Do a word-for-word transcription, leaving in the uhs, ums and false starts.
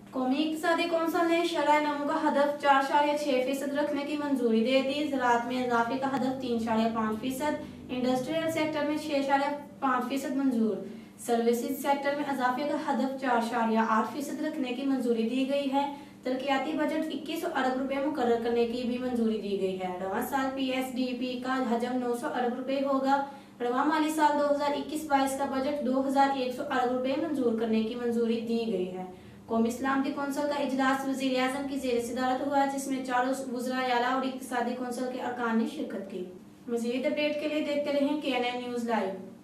कौमी इक़्तिसादी कौंसिल ने शरह नमू का हदफ चार साढ़े छह फीसद रखने की मंजूरी दे दी। ज़राअत में इजाफे का हदफ तीन साढ़े पाँच फीसद, इंडस्ट्रियल सेक्टर में छह साढ़े पाँच फीसद मंजूर। सर्विसेज सेक्टर में इजाफे का हदफ चार साढ़े आठ फीसद रखने की मंजूरी दी गई है। तरक्याती बजट इक्कीस अरब रुपए मुकर्रर करने की भी मंजूरी दी गई है। रवां साल पी एस डी पी का हजम नौ सौ अरब रुपए होगा। रवां माली साल दो हजार इक्कीस बाईस का बजट दो हजार एक सौ अरब रुपए मंजूर करने की मंजूरी दी गई है। कौमी सलामती कौंसिल का इजलास वज़ीर आज़म की ज़ेर सदारत हुआ, जिसमें चारों वज़रा आला और इक़्तिसादी कौंसिल के अरकान ने शिरकत की। मज़ीद अपडेट के लिए देखते रहें के एन एन न्यूज़ लाइव।